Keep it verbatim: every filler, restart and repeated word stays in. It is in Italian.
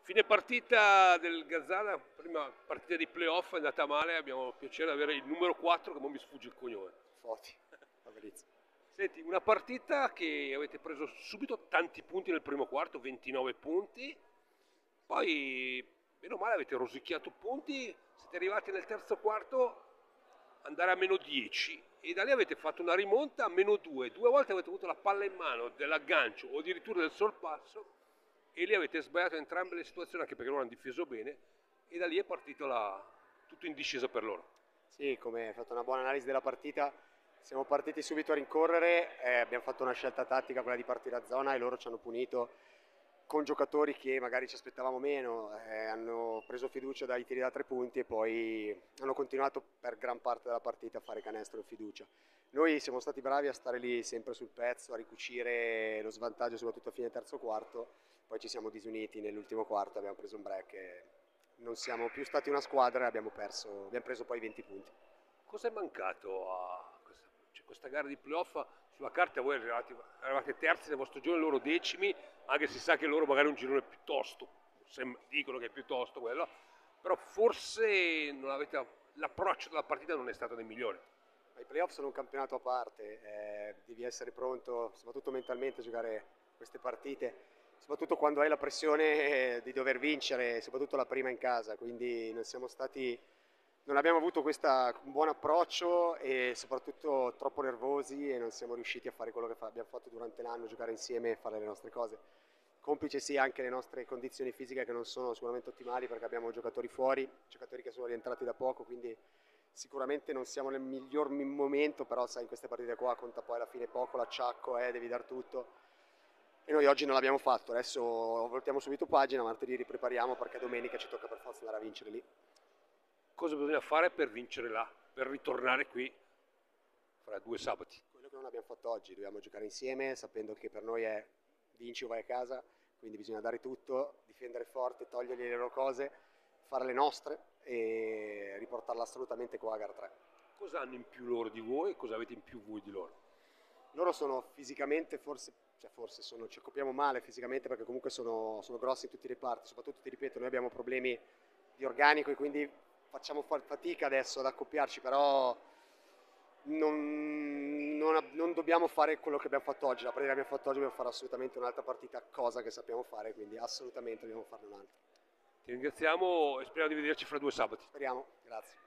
Fine partita del Gazzana, prima partita di playoff è andata male, abbiamo il piacere di avere il numero quattro che non mi sfugge il cognome. Foti, Fabrizio. Senti, una partita che avete preso subito tanti punti nel primo quarto, ventinove punti, poi meno male avete rosicchiato punti, siete arrivati nel terzo quarto andare a meno dieci e da lì avete fatto una rimonta a meno due, due volte avete avuto la palla in mano dell'aggancio o addirittura del sorpasso e lì avete sbagliato entrambe le situazioni anche perché loro hanno difeso bene e da lì è partito la... tutto in discesa per loro. Sì, come hai fatto una buona analisi della partita, siamo partiti subito a rincorrere, eh, abbiamo fatto una scelta tattica, quella di partire a zona e loro ci hanno punito con giocatori che magari ci aspettavamo meno, eh, hanno preso fiducia dai tiri da tre punti e poi hanno continuato per gran parte della partita a fare canestro e fiducia. Noi siamo stati bravi a stare lì sempre sul pezzo, a ricucire lo svantaggio soprattutto a fine terzo quarto, poi ci siamo disuniti nell'ultimo quarto, abbiamo preso un break e non siamo più stati una squadra e abbiamo, perso, abbiamo preso poi venti punti. Cosa è mancato a questa, cioè, questa gara di playoff? Sulla carta voi eravate, eravate terzi nel vostro girone, loro decimi, anche se si sa che loro magari un girone piuttosto, dicono che è piuttosto quello, però forse non avete, l'approccio della partita non è stato dei migliori. Ma i playoff sono un campionato a parte, eh, devi essere pronto, soprattutto mentalmente, a giocare queste partite, soprattutto quando hai la pressione di dover vincere, soprattutto la prima in casa, quindi non siamo stati, non abbiamo avuto questa, un buon approccio e soprattutto troppo nervosi e non siamo riusciti a fare quello che fa, abbiamo fatto durante l'anno, giocare insieme e fare le nostre cose. Complice sì anche le nostre condizioni fisiche che non sono sicuramente ottimali perché abbiamo giocatori fuori, giocatori che sono rientrati da poco, quindi sicuramente non siamo nel miglior momento, però sai in queste partite qua conta poi alla fine poco, l'acciacco, eh, devi dar tutto. E noi oggi non l'abbiamo fatto, adesso voltiamo subito pagina, martedì riprepariamo perché domenica ci tocca per forza andare a vincere lì. Cosa bisogna fare per vincere là, per ritornare qui fra due sabati? Quello che non abbiamo fatto oggi, dobbiamo giocare insieme sapendo che per noi è vinci o vai a casa, quindi bisogna dare tutto, difendere forte, togliergli le loro cose, fare le nostre e riportarla assolutamente qua a gara tre. Cosa hanno in più loro di voi e cosa avete in più voi di loro? Loro sono fisicamente, forse, cioè forse sono, ci occupiamo male fisicamente perché comunque sono, sono grossi in tutti i reparti, soprattutto ti ripeto, noi abbiamo problemi di organico e quindi facciamo fatica adesso ad accoppiarci, però non, non, non dobbiamo fare quello che abbiamo fatto oggi, la partita che abbiamo fatto oggi dobbiamo fare assolutamente un'altra partita, cosa che sappiamo fare, quindi assolutamente dobbiamo farne un'altra. Ti ringraziamo e speriamo di vederci fra due sabati. Speriamo, grazie.